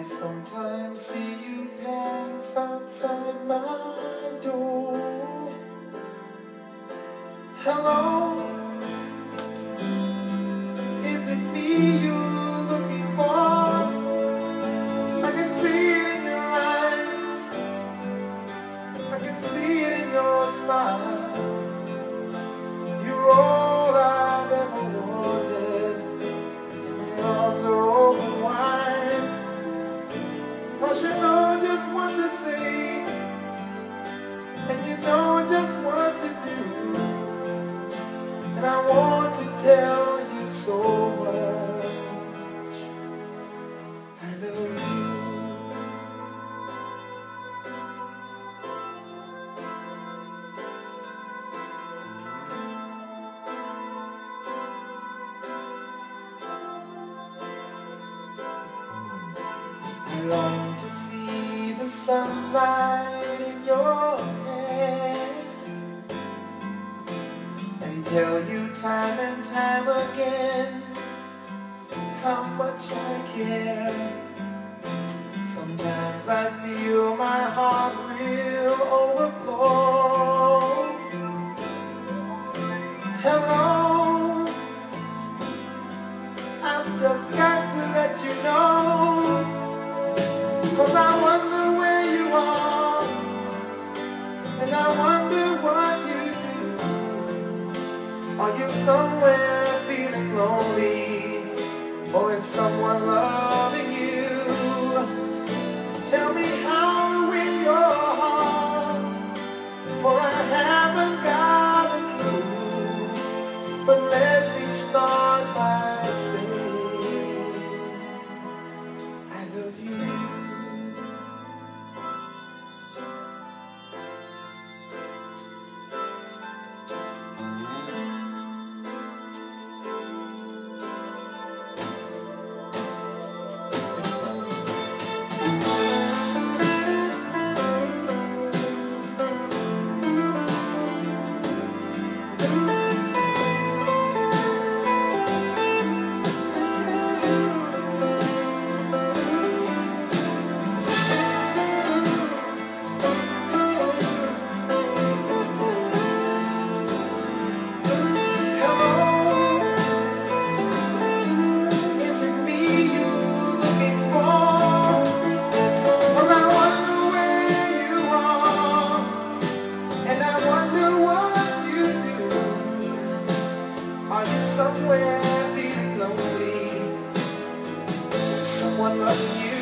I sometimes see you pass outside my door. Hello, is it me you're looking for? I can see it in your eyes, I can see it in your smile. You're all I've ever wanted, and my arms are open wide. 'Cause you know just what to say, and you know just what to do. And I want to tell you so much. I love you. I long to see the sunlight in your hair and tell you time and time again how much I care. Sometimes I feel my heart will overflow. Hello, I've just got to let you know, 'cause I wonder where you are, and I wonder what you do. Are you somewhere feeling lonely, or is someone loving you? Tell me how to win your heart, for I haven't got a clue. But let me start by saying I love you. Somewhere feeling lonely, someone loving you.